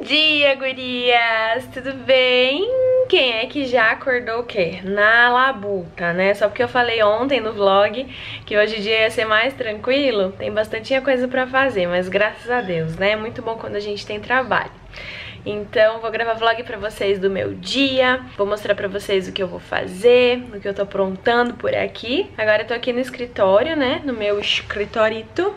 dia, gurias! Tudo bem? Quem é que já acordou o quê? Na labuta, né? Só porque eu falei ontem no vlog que hoje o dia ia ser mais tranquilo, tem bastante coisa pra fazer, mas graças a Deus, né? É muito bom quando a gente tem trabalho. Então vou gravar vlog pra vocês do meu dia, vou mostrar pra vocês o que eu vou fazer, o que eu tô aprontando por aqui. Agora eu tô aqui no escritório, né? No meu escritorito,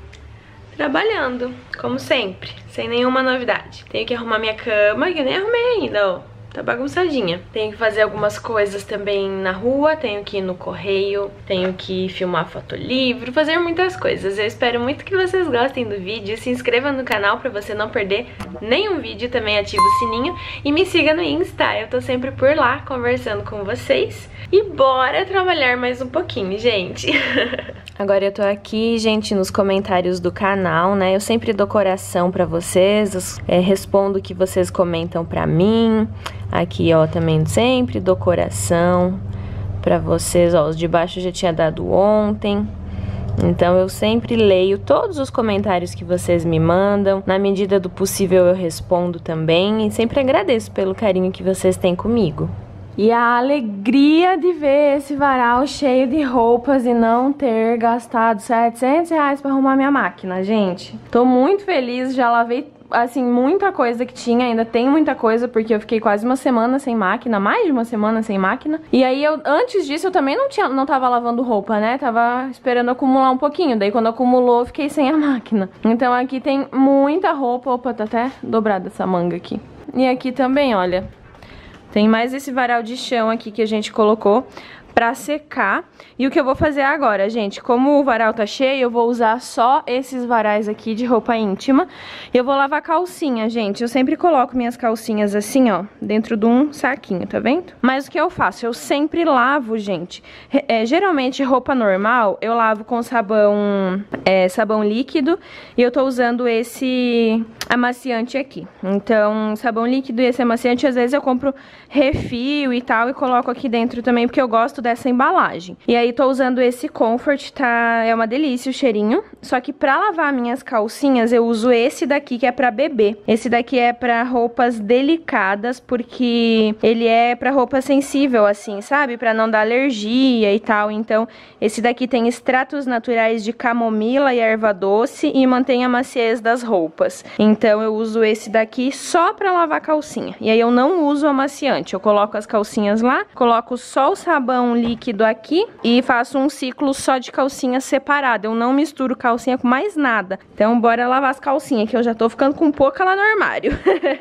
trabalhando, como sempre, sem nenhuma novidade. Tenho que arrumar minha cama, que eu nem arrumei ainda, ó. Tá bagunçadinha. Tenho que fazer algumas coisas também na rua, tenho que ir no correio, tenho que filmar fotolivro, fazer muitas coisas. Eu espero muito que vocês gostem do vídeo. Se inscreva no canal pra você não perder nenhum vídeo, também ativa o sininho e me siga no Insta. Eu tô sempre por lá conversando com vocês. E bora trabalhar mais um pouquinho, gente. Agora eu tô aqui, gente, nos comentários do canal, né? Eu sempre dou coração pra vocês, respondo o que vocês comentam pra mim. Aqui, ó, também sempre dou coração pra vocês, ó. Os de baixo eu já tinha dado ontem. Então eu sempre leio todos os comentários que vocês me mandam. Na medida do possível eu respondo também. E sempre agradeço pelo carinho que vocês têm comigo. E a alegria de ver esse varal cheio de roupas e não ter gastado R$700 pra arrumar minha máquina, gente. Tô muito feliz, já lavei, assim, muita coisa que tinha, ainda tem muita coisa, porque eu fiquei quase uma semana sem máquina, mais de uma semana sem máquina. E aí, antes disso, eu também não tava lavando roupa, né? Tava esperando acumular um pouquinho, daí quando acumulou, eu fiquei sem a máquina. Então aqui tem muita roupa, opa, tá até dobrada essa manga aqui. E aqui também, olha, tem mais esse varal de chão aqui que a gente colocou pra secar. E o que eu vou fazer agora, gente, como o varal tá cheio, eu vou usar só esses varais aqui de roupa íntima. Eu vou lavar calcinha, gente. Eu sempre coloco minhas calcinhas assim, ó, dentro de um saquinho, tá vendo? Mas o que eu faço? Eu sempre lavo, gente. Geralmente roupa normal, eu lavo com sabão, sabão líquido. E eu tô usando esse amaciante aqui. Então, sabão líquido e esse amaciante, às vezes eu compro refil e tal e coloco aqui dentro também, porque eu gosto dessa embalagem. E aí tô usando esse Comfort, tá? É uma delícia o cheirinho. Só que pra lavar minhas calcinhas eu uso esse daqui, que é pra bebê. Esse daqui é pra roupas delicadas, porque ele é pra roupa sensível, assim, sabe? Pra não dar alergia e tal. Então, esse daqui tem extratos naturais de camomila e erva doce e mantém a maciez das roupas. Então, eu uso esse daqui só pra lavar calcinha. E aí eu não uso amaciante. Eu coloco as calcinhas lá, coloco só o sabão líquido aqui e faço um ciclo só de calcinha separada. Eu não misturo calcinha com mais nada. Então bora lavar as calcinhas, que eu já tô ficando com pouca lá no armário.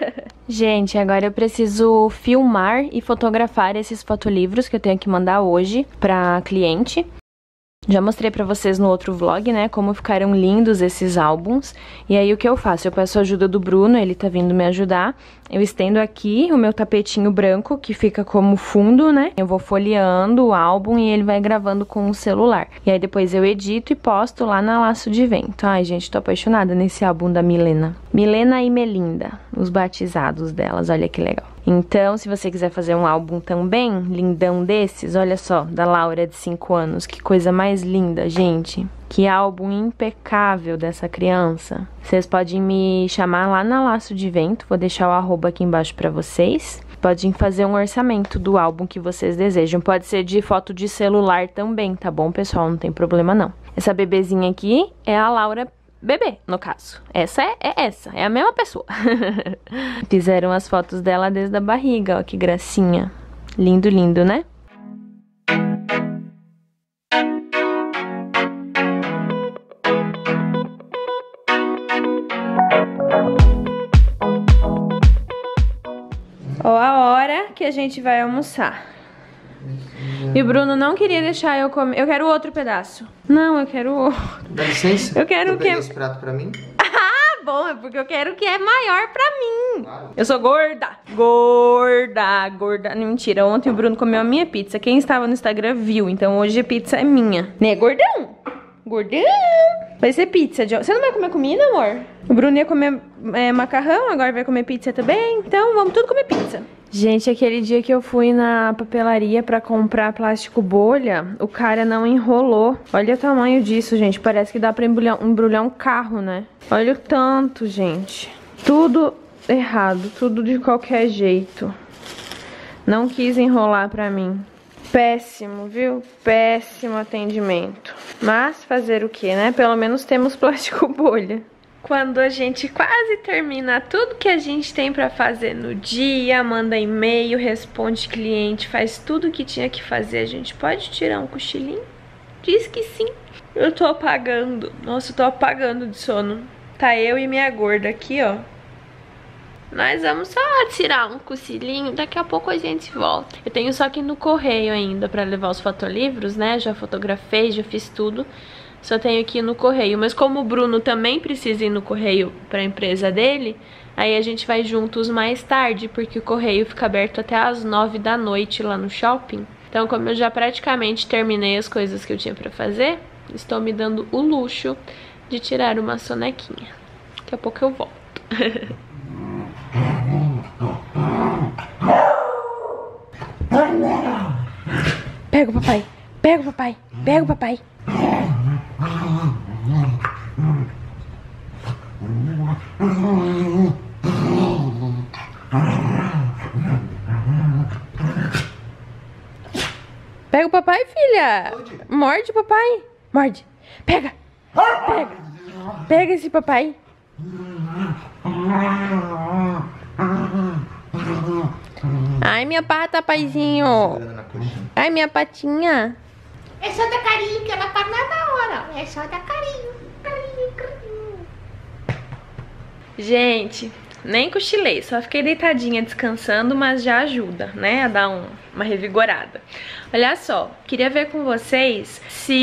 Gente, agora eu preciso filmar e fotografar esses fotolivros que eu tenho que mandar hoje pra cliente. Já mostrei pra vocês no outro vlog, né, como ficaram lindos esses álbuns. E aí o que eu faço? Eu peço a ajuda do Bruno, ele tá vindo me ajudar. Eu estendo aqui o meu tapetinho branco, que fica como fundo, né? Eu vou folheando o álbum e ele vai gravando com o celular. E aí depois eu edito e posto lá na Laço de Vento. Ai, gente, tô apaixonada nesse álbum da Milena. Milena e Melinda, os batizados delas, olha que legal. Então, se você quiser fazer um álbum também, lindão desses, olha só, da Laura de 5 anos, que coisa mais linda, gente. Que álbum impecável dessa criança. Vocês podem me chamar lá na Laço de Vento, vou deixar o arroba aqui embaixo pra vocês. Podem fazer um orçamento do álbum que vocês desejam. Pode ser de foto de celular também, tá bom, pessoal? Não tem problema não. Essa bebezinha aqui é a Laura bebê, no caso. Essa é a mesma pessoa. Fizeram as fotos dela desde a barriga, ó, que gracinha. Lindo, lindo, né? Ó a hora que a gente vai almoçar. E o Bruno não queria deixar eu comer. Eu quero outro pedaço. Não, eu quero outro. Dá licença? Eu quero o que... esse prato pra mim? Ah, bom, é porque eu quero o que é maior pra mim. Claro. Eu sou gorda. Gorda. Mentira, ontem o Bruno comeu a minha pizza. Quem estava no Instagram viu, então hoje a pizza é minha. Né, gordão? Gordão. Vai ser pizza. Você não vai comer comida, amor? O Bruno ia comer macarrão, agora vai comer pizza também. Então vamos tudo comer pizza. Gente, aquele dia que eu fui na papelaria pra comprar plástico bolha, o cara não enrolou. Olha o tamanho disso, gente. Parece que dá pra embrulhar um carro, né? Olha o tanto, gente. Tudo errado, tudo de qualquer jeito. Não quis enrolar pra mim. Péssimo, viu? Péssimo atendimento. Mas fazer o que, né? Pelo menos temos plástico bolha. Quando a gente quase termina tudo que a gente tem pra fazer no dia, manda e-mail, responde cliente, faz tudo que tinha que fazer, a gente pode tirar um cochilinho? Diz que sim. Eu tô apagando. Nossa, eu tô apagando de sono. Tá eu e minha gorda aqui, ó. Nós vamos só tirar um cochilinho, daqui a pouco a gente volta. Eu tenho só que ir no correio ainda pra levar os fotolivros, né? Já fotografei, já fiz tudo. Só tenho que ir no correio. Mas como o Bruno também precisa ir no correio pra empresa dele, aí a gente vai juntos mais tarde, porque o correio fica aberto até às 9 da noite lá no shopping. Então, como eu já praticamente terminei as coisas que eu tinha pra fazer, estou me dando o luxo de tirar uma sonequinha. Daqui a pouco eu volto. Pega o papai, pega o papai, pega o papai. Pega o papai, filha. Morde o papai. Morde. Pega. Pega. Pega esse papai. Ai, minha pata, paizinho. Ai, minha patinha. É só dar carinho que ela faz na hora. É só dar carinho. Carinho, carinho. Gente, nem cochilei, só fiquei deitadinha descansando, mas já ajuda, né, a dar uma revigorada. Olha só, queria ver com vocês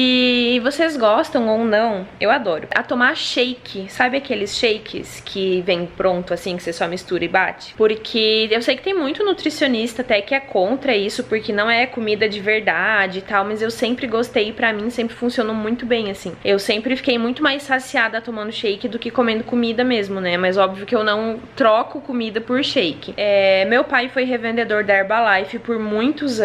se vocês gostam ou não, eu adoro, a tomar shake. Sabe aqueles shakes que vem pronto assim, que você só mistura e bate? Porque eu sei que tem muito nutricionista até que é contra isso, porque não é comida de verdade e tal, mas eu sempre gostei e pra mim sempre funcionou muito bem assim. Eu sempre fiquei muito mais saciada tomando shake do que comendo comida mesmo, né? Mas óbvio que eu não troco comida por shake. Meu pai foi revendedor da Herbalife por muitos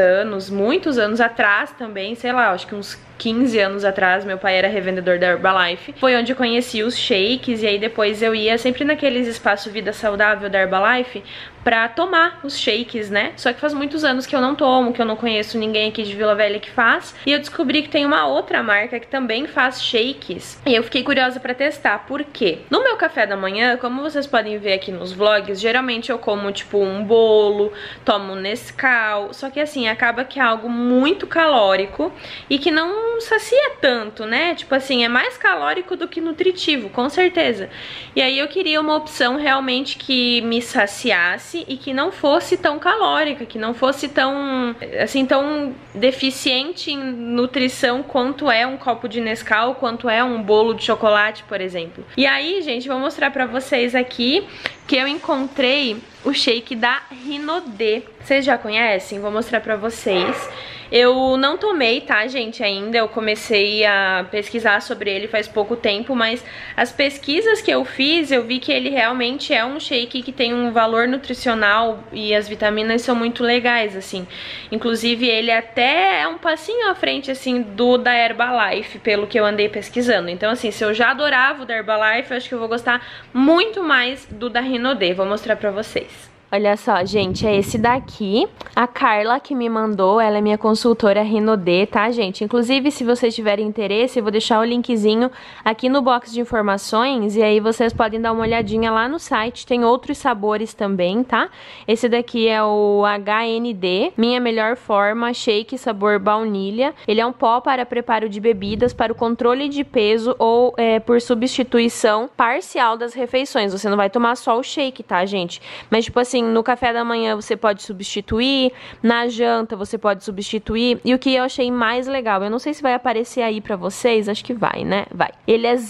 anos atrás também, sei lá, acho que uns 15 anos atrás, meu pai era revendedor da Herbalife. Foi onde eu conheci os shakes, e aí depois eu ia sempre naqueles espaços Vida Saudável da Herbalife pra tomar os shakes, né? Só que faz muitos anos que eu não tomo, que eu não conheço ninguém aqui de Vila Velha que faz. E eu descobri que tem uma outra marca que também faz shakes. E eu fiquei curiosa pra testar. Por quê? No meu café da manhã, como vocês podem ver aqui nos vlogs, geralmente eu como tipo um bolo, tomo Nescau. Só que assim, acaba que é algo muito calórico e que não sacia tanto, né? Tipo assim, é mais calórico do que nutritivo, com certeza. E aí eu queria uma opção realmente que me saciasse e que não fosse tão calórica, que não fosse tão, assim, tão deficiente em nutrição quanto é um copo de Nescau, quanto é um bolo de chocolate, por exemplo. E aí, gente, vou mostrar pra vocês aqui que eu encontrei o shake da Rinodê. Vocês já conhecem? Vou mostrar pra vocês. Eu não tomei, tá, gente, ainda. Eu comecei a pesquisar sobre ele faz pouco tempo, mas as pesquisas que eu fiz, eu vi que ele realmente é um shake que tem um valor nutricional e as vitaminas são muito legais, assim. Inclusive, ele até é um passinho à frente, assim, do da Herbalife, pelo que eu andei pesquisando. Então, assim, se eu já adorava o da Herbalife, eu acho que eu vou gostar muito mais do da Rinodê. Vou mostrar pra vocês. Olha só, gente, é esse daqui. A Carla que me mandou, ela é minha consultora Rinodê, tá, gente? Inclusive, se vocês tiverem interesse, eu vou deixar o linkzinho aqui no box de informações e aí vocês podem dar uma olhadinha lá no site. Tem outros sabores também, tá? Esse daqui é o HND, Minha Melhor Forma, shake sabor baunilha. Ele é um pó para preparo de bebidas, para o controle de peso ou por substituição parcial das refeições. Você não vai tomar só o shake, tá, gente? Mas, tipo assim, no café da manhã você pode substituir, na janta você pode substituir. E o que eu achei mais legal, eu não sei se vai aparecer aí pra vocês, acho que vai, né? Vai. Ele é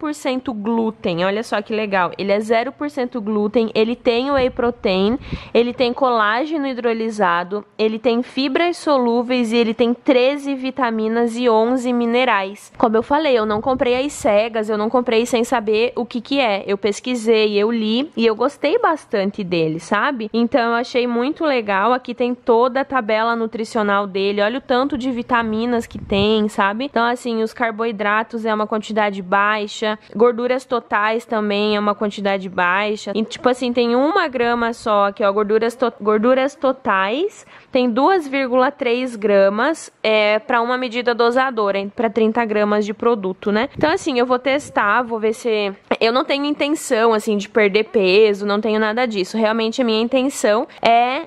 0% glúten, olha só que legal. Ele é 0% glúten, ele tem whey protein, ele tem colágeno hidrolisado, ele tem fibras solúveis e ele tem 13 vitaminas e 11 minerais. Como eu falei, eu não comprei às cegas, eu não comprei sem saber o que é. Eu pesquisei, eu li e eu gostei bastante dele, sabe? sabe? Então eu achei muito legal. Aqui tem toda a tabela nutricional dele. Olha o tanto de vitaminas que tem, sabe? Então assim, os carboidratos é uma quantidade baixa, gorduras totais também é uma quantidade baixa. E tipo assim, tem 1 grama só aqui, ó, gorduras totais. Tem 2,3 gramas para uma medida dosadora, para 30 gramas de produto, né? Então, assim, eu vou testar, vou ver se... Eu não tenho intenção, assim, de perder peso, não tenho nada disso. Realmente, a minha intenção é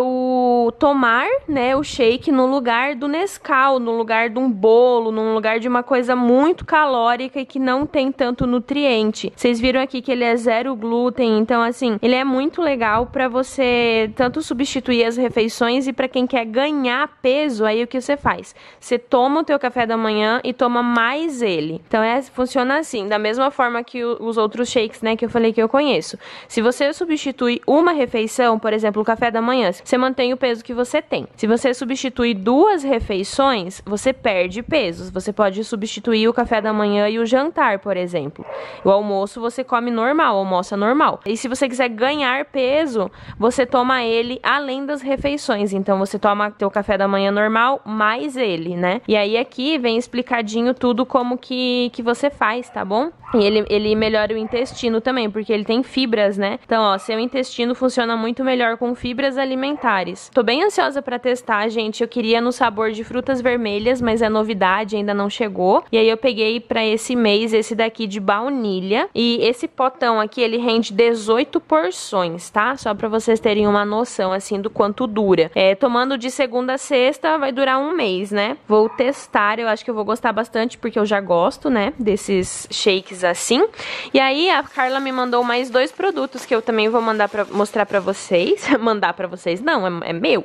eu tomar, né, o shake no lugar do Nescau, no lugar de um bolo, no lugar de uma coisa muito calórica e que não tem tanto nutriente. Vocês viram aqui que ele é 0 glúten, então assim, ele é muito legal para você tanto substituir as refeições e para quem quer ganhar peso, aí o que você faz? Você toma o teu café da manhã e toma mais ele. Então funciona assim, da mesma forma que os outros shakes, né, que eu falei que eu conheço. Se você substitui uma refeição, por exemplo, o café da manhã, você mantém o peso que você tem. Se você substitui 2 refeições, você perde pesos. Você pode substituir o café da manhã e o jantar, por exemplo. O almoço você come normal, almoça normal. E se você quiser ganhar peso, você toma ele além das refeições. Então você toma teu café da manhã normal mais ele, né? E aí aqui vem explicadinho tudo como que você faz, tá bom? E ele melhora o intestino também, porque ele tem fibras, né? Então, ó, seu intestino funciona muito melhor com fibras alimentares. Tô bem ansiosa pra testar, gente. Eu queria no sabor de frutas vermelhas, mas é novidade, ainda não chegou. E aí eu peguei pra esse mês esse daqui de baunilha. E esse potão aqui, ele rende 18 porções, tá? Só pra vocês terem uma noção, assim, do quanto dura. Tomando de segunda a sexta, vai durar 1 mês, né? Vou testar, eu acho que eu vou gostar bastante, porque eu já gosto, né, desses shakes assim. E aí a Carla me mandou mais 2 produtos que eu também vou mostrar pra vocês. Mandar pra vocês, não, é meu.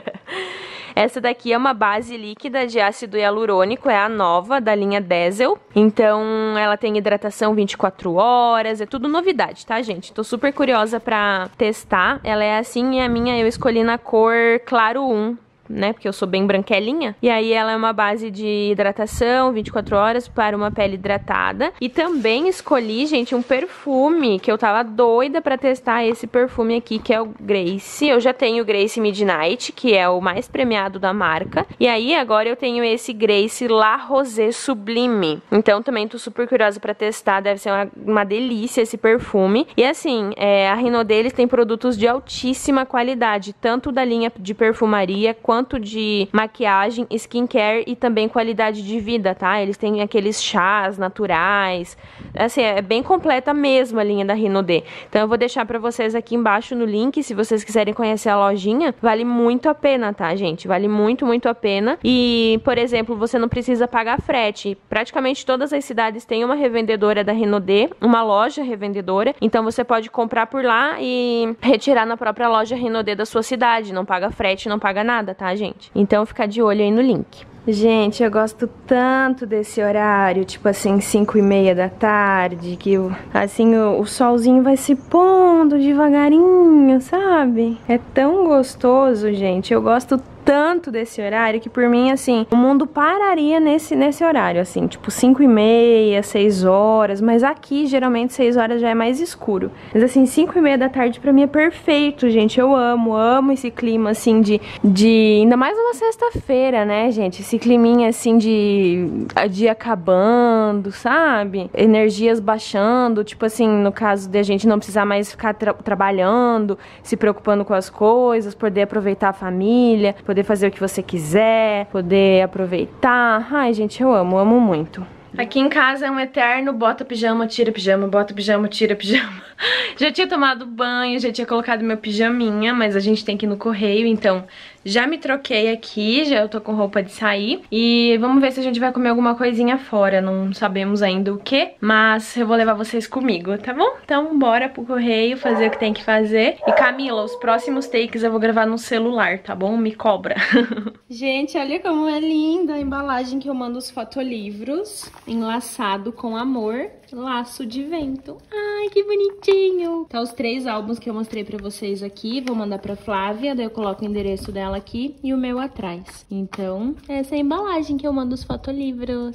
Essa daqui é uma base líquida de ácido hialurônico, é a nova da linha Diesel. Então ela tem hidratação 24 horas, é tudo novidade, tá, gente? Tô super curiosa pra testar. Ela é assim e a minha eu escolhi na cor claro 1. Né, porque eu sou bem branquelinha. E aí ela é uma base de hidratação 24 horas para uma pele hidratada. E também escolhi, gente, um perfume que eu tava doida pra testar, esse perfume aqui, que é o Grace. Eu já tenho o Grace Midnight, que é o mais premiado da marca. E aí agora eu tenho esse Grace La Rosée Sublime. Então também tô super curiosa pra testar, deve ser uma delícia esse perfume. E assim, a Renaudet, eles têm produtos de altíssima qualidade, tanto da linha de perfumaria quanto de maquiagem, skincare e também qualidade de vida, tá? Eles têm aqueles chás naturais, assim, é bem completa mesmo a linha da Renaudet. Então eu vou deixar pra vocês aqui embaixo no link, se vocês quiserem conhecer a lojinha, vale muito a pena, tá, gente? Vale muito, muito a pena. E, por exemplo, você não precisa pagar frete. Praticamente todas as cidades têm uma revendedora da Renaudet, uma loja revendedora, então você pode comprar por lá e retirar na própria loja Renaudet da sua cidade, não paga frete, não paga nada, tá, gente? Então fica de olho aí no link. Gente, eu gosto tanto desse horário, tipo assim, 5h30 da tarde, que assim o solzinho vai se pondo devagarinho, sabe? É tão gostoso, gente. Eu gosto tanto desse horário que por mim, assim, o mundo pararia nesse horário, assim, tipo 5h30, 6 horas, mas aqui geralmente 6 horas já é mais escuro. Mas assim, 5h30 da tarde pra mim é perfeito, gente. Eu amo esse clima, assim, de ainda mais uma sexta-feira, né, gente? Esse climinha, assim, de dia acabando, sabe? Energias baixando, tipo assim, no caso de a gente não precisar mais ficar trabalhando, se preocupando com as coisas, poder aproveitar a família, poder fazer o que você quiser, poder aproveitar. Ai, gente, eu amo muito. Aqui em casa é um eterno bota pijama, tira pijama, bota pijama, tira pijama. Já tinha tomado banho, já tinha colocado meu pijaminha, mas a gente tem que ir no correio, então já me troquei aqui, já eu tô com roupa de sair. E vamos ver se a gente vai comer alguma coisinha fora, não sabemos ainda o que, mas eu vou levar vocês comigo, tá bom? Então bora pro correio fazer o que tem que fazer. E Camila, os próximos takes eu vou gravar no celular, tá bom? Me cobra. Gente, olha como é linda a embalagem que eu mando os fotolivros, enlaçado com amor, laço de vento. Ai, que bonitinho! Tá os 3 álbuns que eu mostrei pra vocês aqui, vou mandar pra Flávia, daí eu coloco o endereço dela aqui e o meu atrás. Então, essa é a embalagem que eu mando os fotolivros.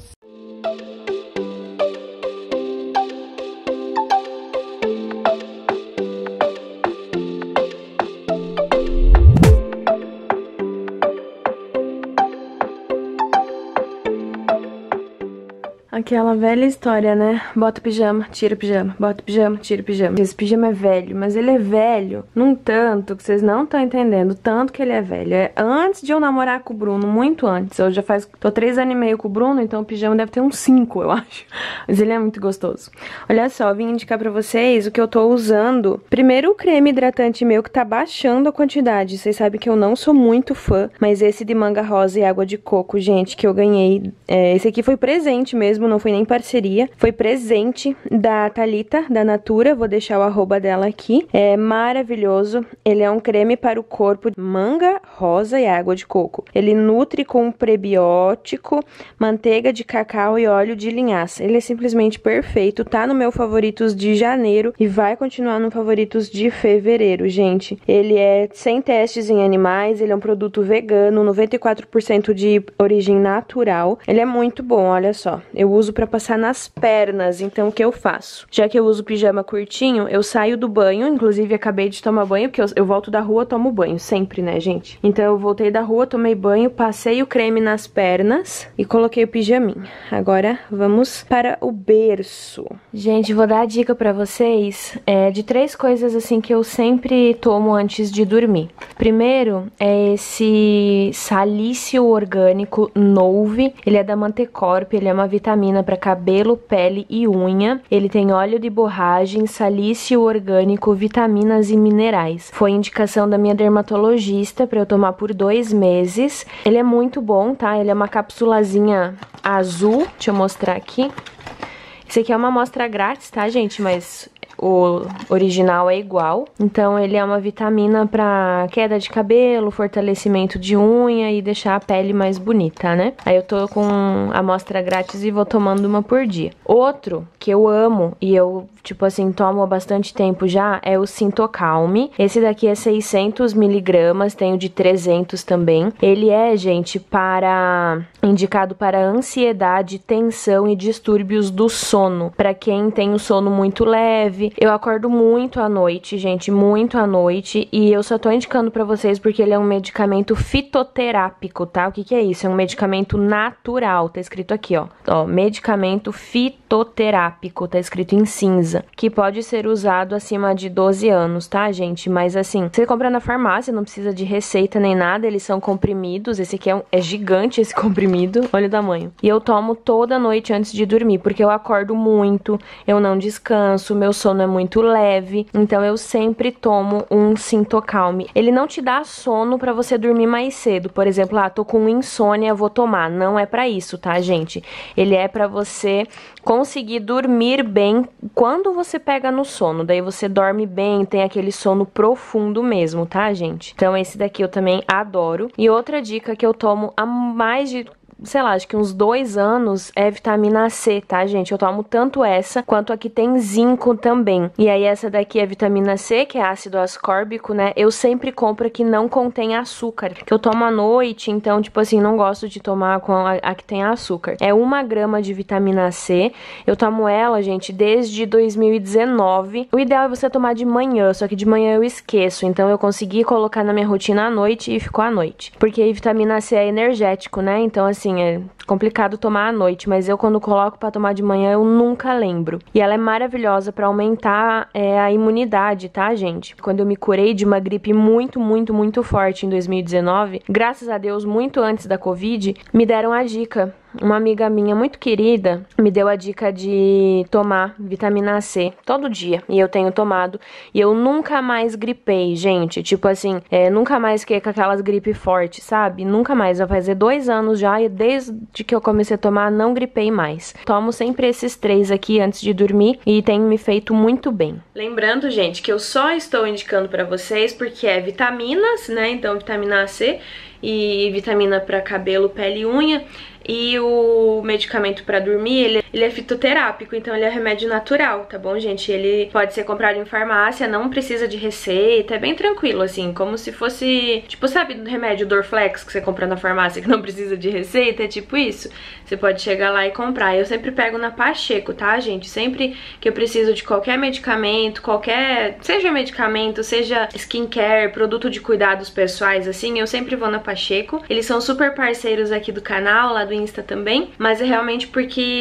Aquela velha história, né? Bota o pijama, tira o pijama, bota o pijama, tira o pijama. Esse pijama é velho, mas ele é velho num tanto que vocês não estão entendendo, tanto que ele é velho. É antes de eu namorar com o Bruno, muito antes. Eu já tô 3 anos e meio com o Bruno, então o pijama deve ter uns 5, eu acho. Mas ele é muito gostoso. Olha só, vim indicar pra vocês o que eu tô usando. Primeiro o creme hidratante meu que tá baixando a quantidade. Vocês sabem que eu não sou muito fã, mas esse de manga rosa e água de coco, gente, que eu ganhei. Esse aqui foi presente mesmo, não foi nem parceria. Foi presente da Thalita, da Natura. Vou deixar o arroba dela aqui. É maravilhoso. Ele é um creme para o corpo, manga rosa e água de coco. Ele nutre com prebiótico, manteiga de cacau e óleo de linhaça. Ele é simplesmente perfeito. Tá no meu favoritos de janeiro e vai continuar no favoritos de fevereiro, gente. Ele é sem testes em animais, ele é um produto vegano, 94% de origem natural. Ele é muito bom, olha só. Eu uso pra passar nas pernas, então o que eu faço? Já que eu uso pijama curtinho, eu saio do banho, inclusive acabei de tomar banho, porque eu volto da rua, tomo banho, sempre, né, gente? Então eu voltei da rua, tomei banho, passei o creme nas pernas e coloquei o pijaminha. Agora vamos para o berço. Gente, vou dar a dica pra vocês de 3 coisas assim que eu sempre tomo antes de dormir. Primeiro é esse Salício Orgânico Nouve. Ele é da Mantecorp, ele é uma vitamina para cabelo, pele e unha. Ele tem óleo de borragem, salício orgânico, vitaminas e minerais. Foi indicação da minha dermatologista para eu tomar por 2 meses. Ele é muito bom, tá? Ele é uma capsulazinha azul. Deixa eu mostrar aqui. Esse aqui é uma amostra grátis, tá, gente? Mas o original é igual. Então ele é uma vitamina pra queda de cabelo, fortalecimento de unha e deixar a pele mais bonita, né? Aí eu tô com amostra grátis e vou tomando uma por dia. Outro que eu amo e eu, tipo assim, tomo há bastante tempo já é o Sintocalme. Esse daqui é 600 miligramas, tem o de 300 também. Ele é, gente, indicado para ansiedade, tensão e distúrbios do sono. Pra quem tem o sono muito leve. Eu acordo muito à noite, gente, muito à noite, e eu só tô indicando pra vocês porque ele é um medicamento fitoterápico, tá? O que que é isso? É um medicamento natural, tá escrito aqui, ó. Ó, medicamento fitoterápico, tá escrito em cinza, que pode ser usado acima de 12 anos, tá, gente? Mas assim, você compra na farmácia, não precisa de receita nem nada, eles são comprimidos, esse aqui é gigante esse comprimido, olha o tamanho. E eu tomo toda noite antes de dormir, porque eu acordo muito, eu não descanso, meu sono é muito leve, então eu sempre tomo um Sintocalme. Ele não te dá sono pra você dormir mais cedo, por exemplo, tô com insônia, vou tomar. Não é pra isso, tá, gente? Ele é pra você conseguir dormir bem quando você pega no sono, daí você dorme bem, tem aquele sono profundo mesmo, tá, gente? Então esse daqui eu também adoro. E outra dica que eu tomo há mais de, sei lá, acho que uns 2 anos é vitamina C, tá, gente? Eu tomo tanto essa, quanto aqui tem zinco também. E aí essa daqui é vitamina C, que é ácido ascórbico, né? Eu sempre compro que não contém açúcar, que eu tomo à noite, então, tipo assim, não gosto de tomar com a que tem açúcar. É 1 grama de vitamina C. Eu tomo ela, gente, desde 2019. O ideal é você tomar de manhã, só que de manhã eu esqueço. Então eu consegui colocar na minha rotina à noite e ficou à noite. Porque a vitamina C é energético, né? Então, assim, é complicado tomar à noite, mas eu quando coloco pra tomar de manhã eu nunca lembro. E ela é maravilhosa pra aumentar a imunidade, tá, gente? Quando eu me curei de uma gripe muito, muito, muito forte em 2019, graças a Deus, muito antes da Covid, me deram a dica. Uma amiga minha muito querida me deu a dica de tomar vitamina C todo dia. E eu tenho tomado. E eu nunca mais gripei, gente. Tipo assim, nunca mais fiquei com aquelas gripes fortes, sabe? Nunca mais. Vai fazer 2 anos já e desde que eu comecei a tomar, não gripei mais. Tomo sempre esses 3 aqui antes de dormir e tem me feito muito bem. Lembrando, gente, que eu só estou indicando pra vocês porque é vitaminas, né? Então, vitamina C e vitamina pra cabelo, pele e unha. E o medicamento pra dormir, ele é fitoterápico, então ele é remédio natural, tá bom, gente? Ele pode ser comprado em farmácia, não precisa de receita, é bem tranquilo, assim, como se fosse, tipo, sabe, remédio Dorflex que você compra na farmácia que não precisa de receita, é tipo isso. Você pode chegar lá e comprar. Eu sempre pego na Pacheco, tá, gente? Sempre que eu preciso de qualquer medicamento, seja medicamento, seja skincare, produto de cuidados pessoais, assim, eu sempre vou na Pacheco. Eles são super parceiros aqui do canal, lá do Insta também, mas é realmente porque é uma forma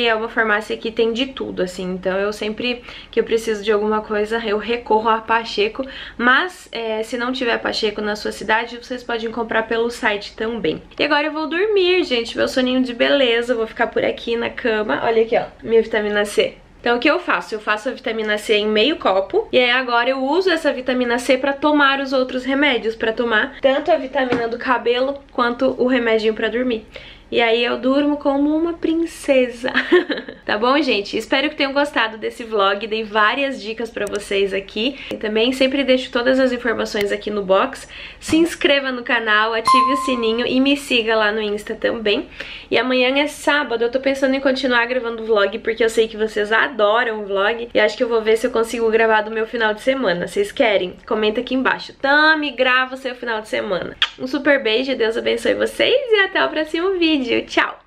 farmácia aqui tem de tudo, assim, então eu sempre que eu preciso de alguma coisa, eu recorro a Pacheco, mas se não tiver Pacheco na sua cidade, vocês podem comprar pelo site também. E agora eu vou dormir, gente, meu soninho de beleza, vou ficar por aqui na cama, olha aqui, ó, minha vitamina C. Então o que eu faço? Eu faço a vitamina C em meio copo e aí agora eu uso essa vitamina C pra tomar os outros remédios, pra tomar tanto a vitamina do cabelo quanto o remedinho pra dormir. E aí eu durmo como uma princesa. Tá bom, gente? Espero que tenham gostado desse vlog. Dei várias dicas pra vocês aqui. E também sempre deixo todas as informações aqui no box. Se inscreva no canal, ative o sininho e me siga lá no Insta também. E amanhã é sábado. Eu tô pensando em continuar gravando vlog porque eu sei que vocês adoram vlog. E acho que eu vou ver se eu consigo gravar do meu final de semana. Vocês querem? Comenta aqui embaixo. Tami, grava o seu final de semana. Um super beijo, Deus abençoe vocês e até o próximo vídeo. Tchau!